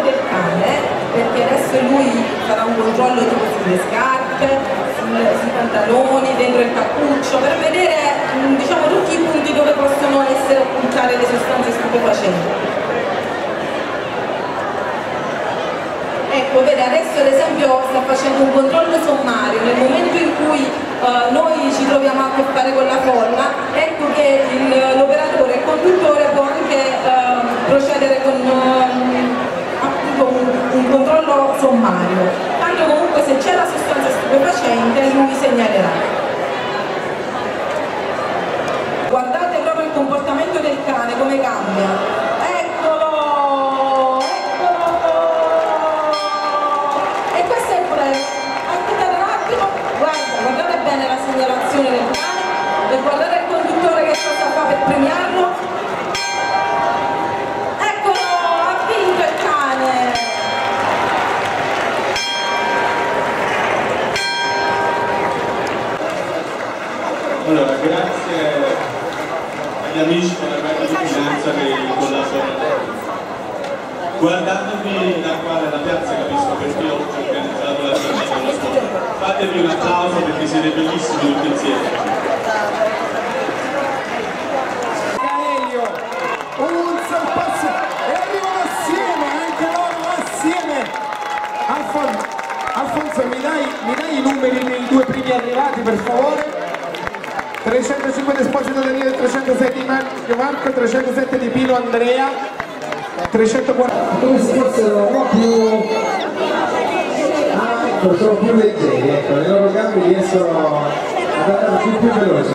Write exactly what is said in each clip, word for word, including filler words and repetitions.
anche il cane, perché adesso lui farà un controllo tipo sulle scarpe, sul, sui pantaloni, dentro il cappuccio, per vedere diciamo tutti i punti dove possono essere occultate le sostanze stupefacenti. Ecco, vede, adesso ad esempio sta facendo un controllo sommario, nel momento in cui uh, noi ci troviamo a che fare con la folla, ecco che l'operatore, il conduttore può anche uh, procedere con uh, appunto un, un controllo sommario, tanto comunque se c'è la sostanza stupefacente lui segnalerà. Guardate proprio il comportamento del cane, come cambia. Segnalazione del cane, per guardare il conduttore che cosa fa per premiarlo. Eccolo, ha vinto il cane! Allora, grazie agli amici della Guardia di Finanza per il collaboratore. Guardandovi da qua nella piazza capisco perché ho organizzato la giornata dello sport. Fatevi un applauso perché siete bellissimi tutti insieme. Elio, un sorpasso e arrivano assieme, anche loro assieme. Alfonso, Alfonso mi, dai, mi dai i numeri dei due primi arrivati per favore? trecentocinque Esposito Danilo, trecentosei di Marco, trecentosette di Pino Andrea, trecentoquaranta. Questi fossero un po' più, ah, ecco, sono più leggeri, ecco, le loro gambe riescono ad andare più, più veloci.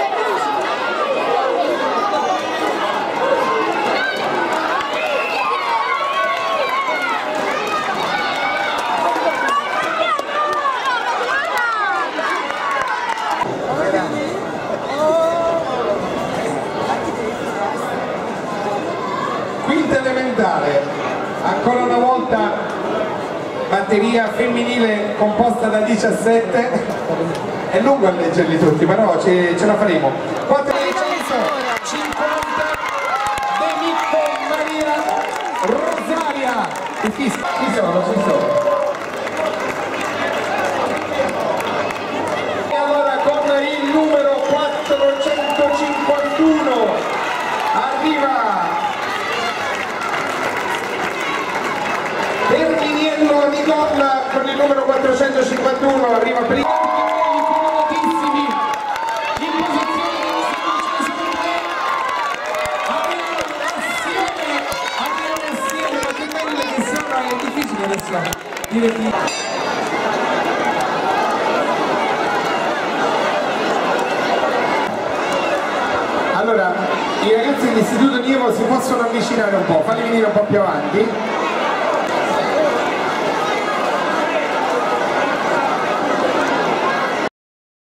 Quinta elementare, ancora una volta batteria femminile composta da diciassette, è lungo a leggerli tutti, però ce, ce la faremo. quattro cinquanta De Micco, Maria Rosaria, i fischi, ci sono, ci sono. E allora con il numero quattrocentocinquantuno arriva Perminiello Nicola con il numero quattrocentocinquantuno, arriva prima. Comodissimi in posizione arrivano assieme, arrivano assieme, ma che belle che sono, è difficile adesso dire chi. Allora, i ragazzi dell'Istituto Nievo si possono avvicinare un po', falli venire un po' più avanti.